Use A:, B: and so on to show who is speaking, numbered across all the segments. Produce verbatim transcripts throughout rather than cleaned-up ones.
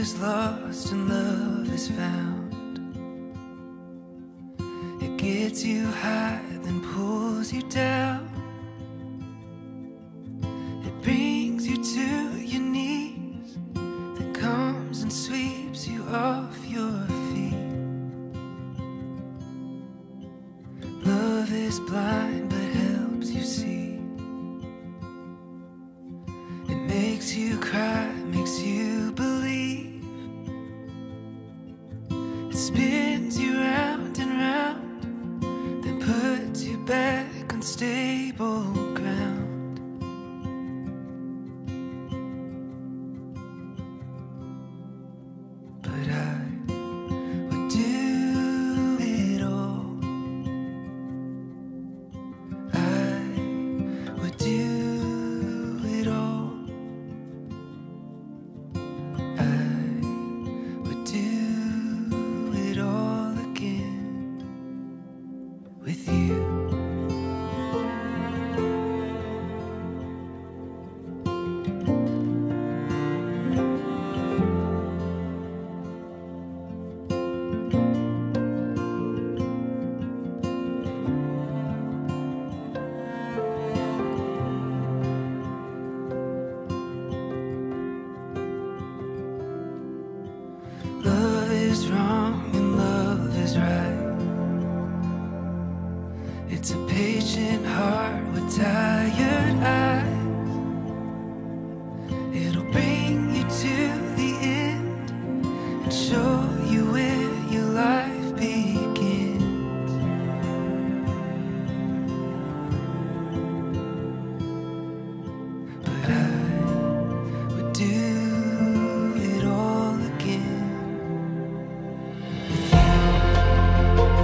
A: is lost and love is found. It gets you high, then pulls you down. It brings you to your knees, then comes and sweeps you off your feet. Love is blind but helps you see. It makes you cry, makes you believe. It spins you round and round, then puts you back on stable ground. But I would do it all. I would do it all. I would do it all again with you. Love is wrong and love is right. It's a patient heart with tired eyes. It'll bring you to the end and show you where your life begins. But I would do it all again with you.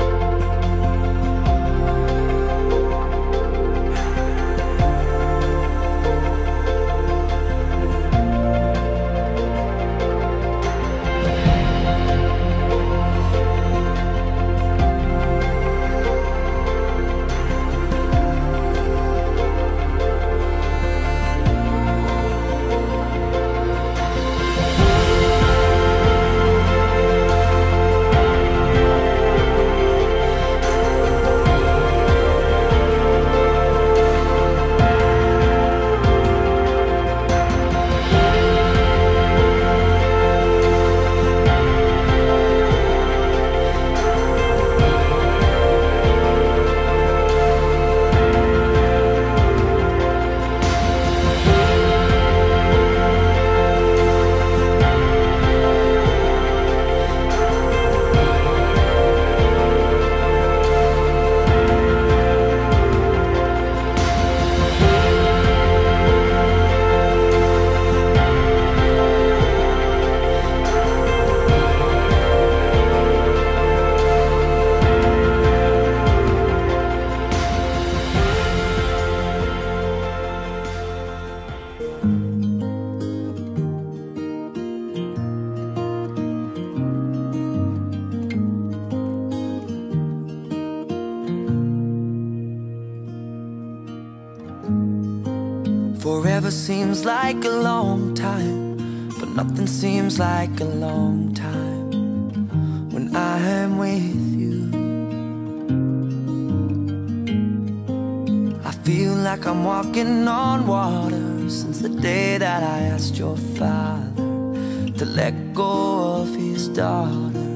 B: Forever seems like a long time, but nothing seems like a long time when I am with you. I feel like I'm walking on water since the day that I asked your father to let go of his daughter.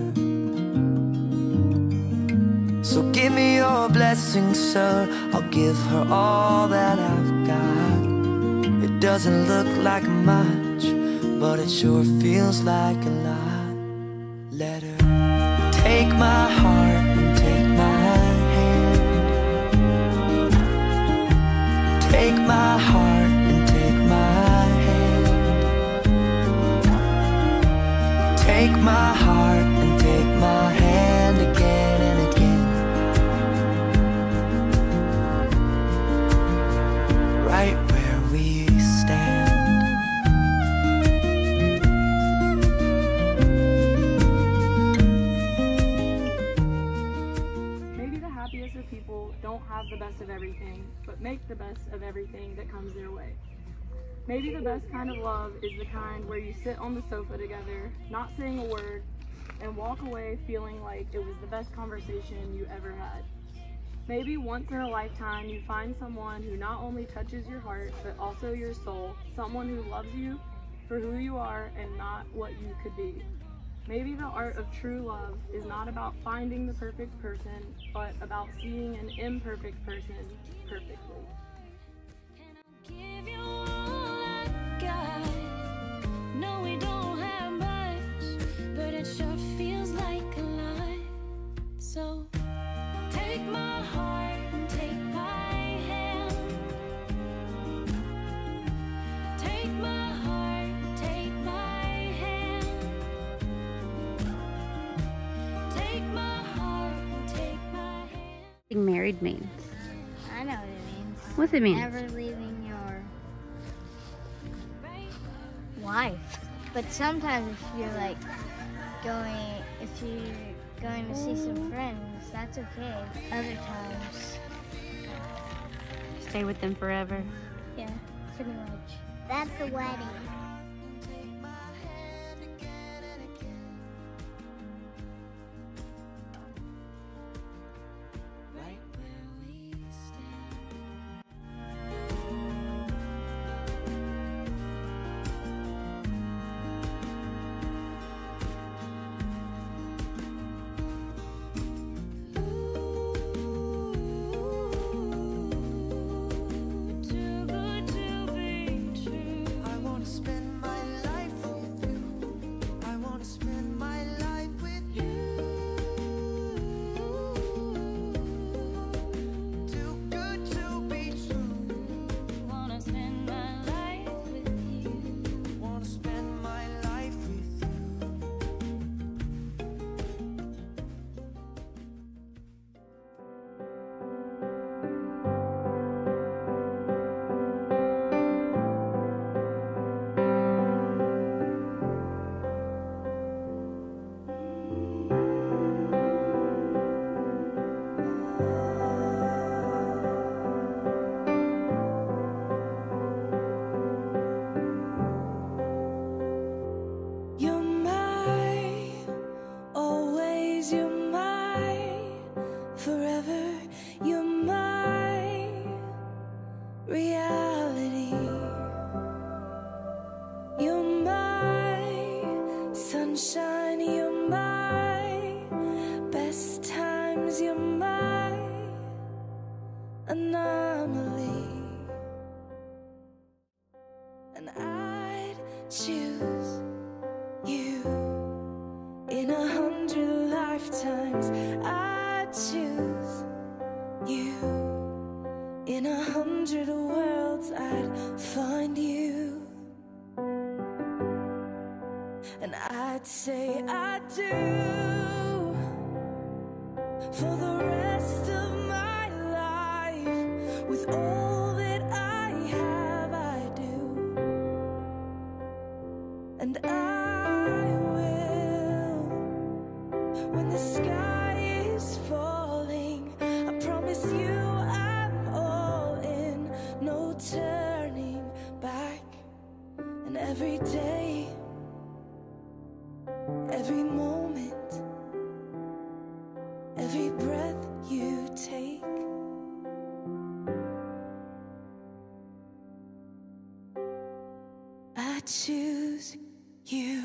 B: So give me your blessing, sir. I'll give her all that I've got. It doesn't look like much, but it sure feels like a lot. Let her take my heart and take my hand. Take my heart and take my hand. Take my heart and take my hand again and again. Right where we stand.
C: Maybe the happiest of people don't have the best of everything, but make the best of everything that comes their way. Maybe the best kind of love is the kind where you sit on the sofa together, not saying a word, and walk away feeling like it was the best conversation you ever had. Maybe once in a lifetime you find someone who not only touches your heart, but also your soul, someone who loves you for who you are and not what you could be. Maybe the art of true love is not about finding the perfect person, but about seeing an imperfect person perfectly.
D: Give you all I got. No, we don't have much, but it sure feels like a lot. So take my heart and take my hand. Take my heart, take my hand. Take my heart and take my hand.
E: Being married means.
F: I know what it means.
E: What's it mean?
F: Never leaving your wife. But sometimes if you're like going, if you're going to see some friends, that's okay. Other times,
E: Stay with them forever.
F: yeah, pretty much. That's the wedding.
D: Too good to be true.
B: I wanna spend my life with you. I wanna spend my life with you. Too good to be true.
D: Wanna spend my life with you.
B: Wanna spend my life with you.
D: You're mine, always you're mine, forever you're my reality. You're my sunshine, you're my best times, you're my anomaly. And I'd choose you in a hundred lifetimes. I choose you in a hundred worlds. I'd find you, and I'd say I do for the rest of my life. With all that I have, I do. And I will, when the sky is falling, I promise you I'm all in, no turning back. And every day, every moment, every breath you take, I choose you.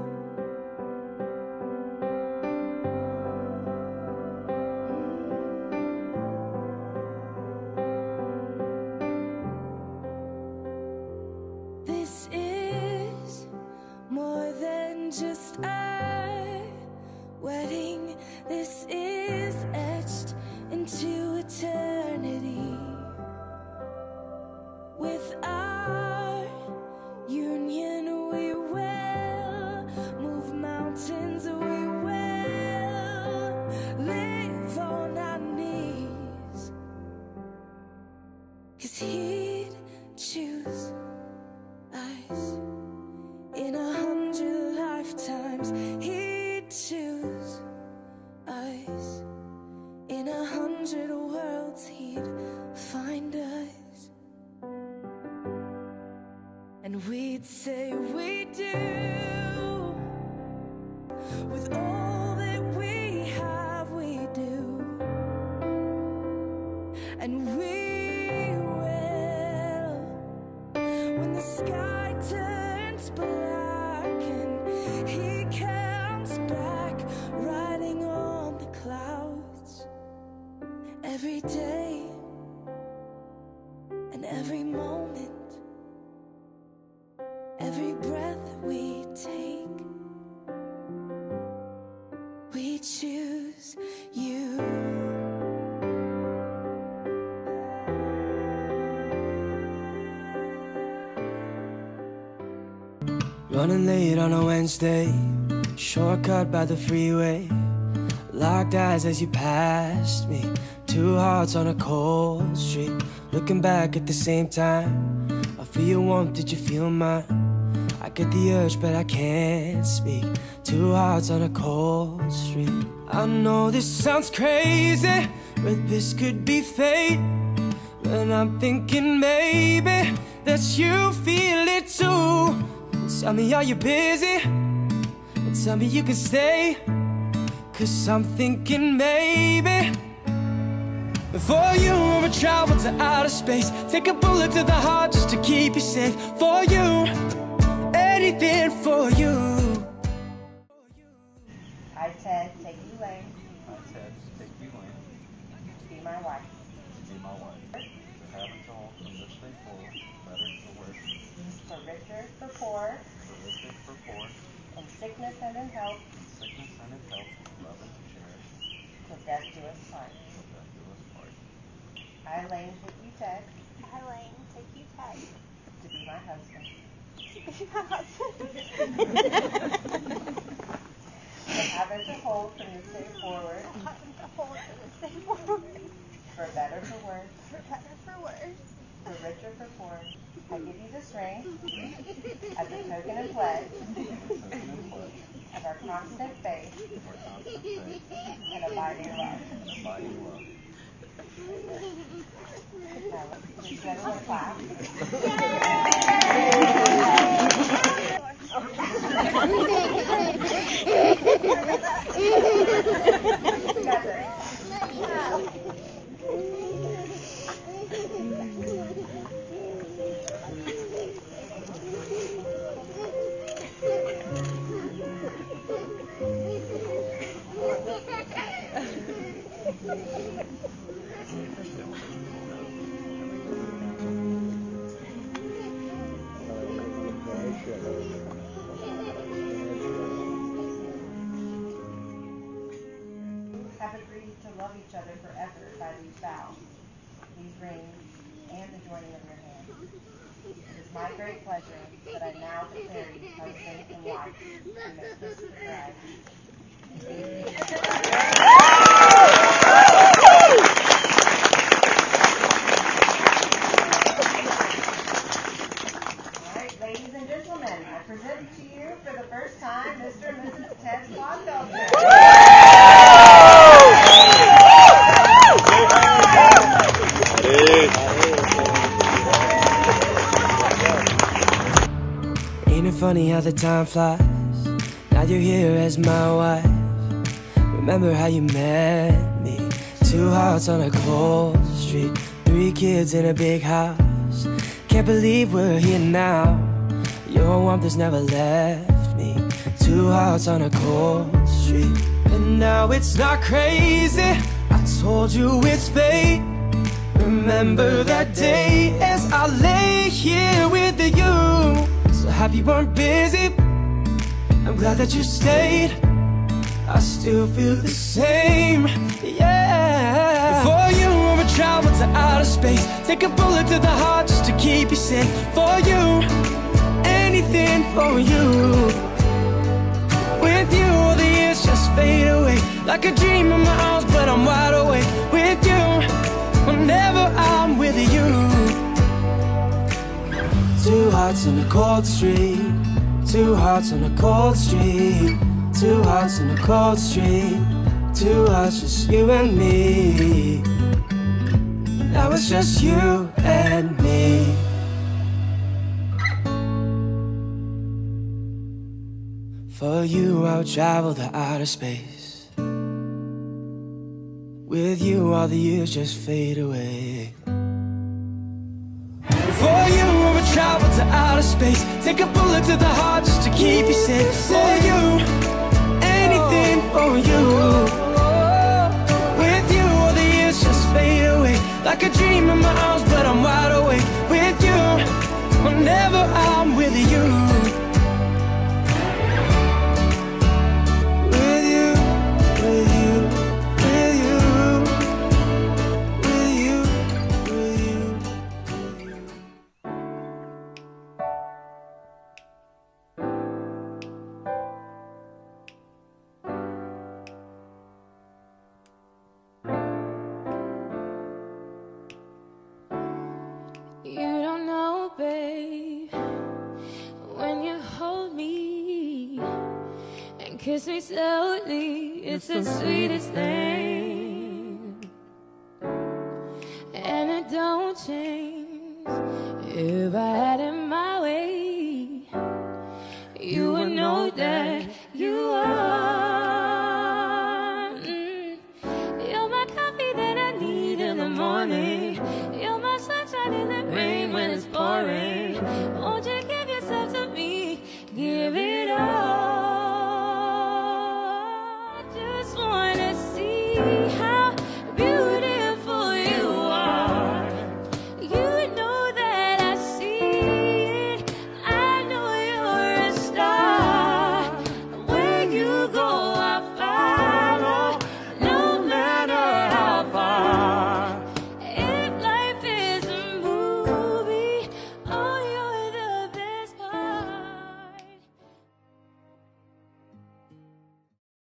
D: This is more than just a wedding. This is etched into eternity. With our union, we will move mountains. We will live on our knees. 'Cause he'd choose us in a hundred lifetimes. He'd choose us in a hundred worlds. He'd find us. With all that we have, we do. And we will. When the sky turns black and he comes back, riding on the clouds. Every day and every moment, every breath we take, we choose you.
A: Running late on a Wednesday, shortcut by the freeway. Locked eyes as you passed me, two hearts on a cold street. Looking back at the same time, I feel your warmth, did you feel mine? I get the urge but I can't speak, two hearts on a cold street. I know this sounds crazy, but this could be fate. But I'm thinking maybe that you feel it too. Tell me, are you busy? And tell me you can stay, 'cause I'm thinking maybe for you I would travel to outer space, take a bullet to the heart just to keep you safe. For you, anything for you.
E: I said, take you lane.
G: I said, take you in.
E: Be my wife.
G: Be my wife. To have and to hold from this day forward, better for worse.
E: For richer, for poor.
G: For richer, for poor.
E: In sickness and in health.
G: In sickness and in health. Love and to cherish.
E: Till death do us part.
G: Till death do us part.
E: I, Lane, take you Ted.
F: I, Lane, take you Ted.
E: To be my husband.
F: To be my husband.
E: To have and to hold from this day forward.
F: To have and to hold from this day forward.
E: For better, for worse.
F: For better, for worse.
E: For richer, for poor. I give you this ring as a token and pledge of our constant faith and abiding love.
G: Abiding love.
E: Now, let's everyone clap. Together. Have agreed to love each other forever by these vows, these rings, and the joining of your hands. It is my great pleasure that I now declare you husband and wife, and may kiss the bride. All right, ladies and gentlemen, I present to you for the first time Mister and Missus Ted Clodfelter.
A: Ain't it funny how the time flies? Now you're here as my wife. Remember how you met me? Two hearts on a cold street, three kids in a big house. Can't believe we're here now. Your warmth has never left me. Two hearts on a cold street, and now it's not crazy. I told you it's fate. Remember that day as I lay here with you. So happy you weren't busy. I'm glad that you stayed. I still feel the same, yeah. For you, I would travel to outer space, take a bullet to the heart just to keep you safe. For you, anything for you. With you, all the years just fade away, like a dream in my arms, but I'm wide awake. With you, whenever I'm with you. Two hearts on a cold street, two hearts on a cold street, two hearts on a cold street, two hearts, just you and me. Now it's just you and me. For you, I'll travel to outer space. With you, all the years just fade away. For you, I would travel to outer space. Take a bullet to the heart just to keep you safe. For you, anything for you. With you, all the years just fade away. Like a dream in my arms, but I'm wide awake. With you, whenever I'm with you. With you, with you, with you. With you, with you, with you.
D: You don't know, babe, when you hold me and kiss me slowly, it's the sweetest thing. And it don't change. If I had it my way, you would know that you are. Mm. You're my coffee that I need in the morning. You're my sunshine in the rain when it's pouring. Won't you give yourself to me? Give it all. I just wanna see how beautiful you are. You know that I see it. I know you're a star. Where you go,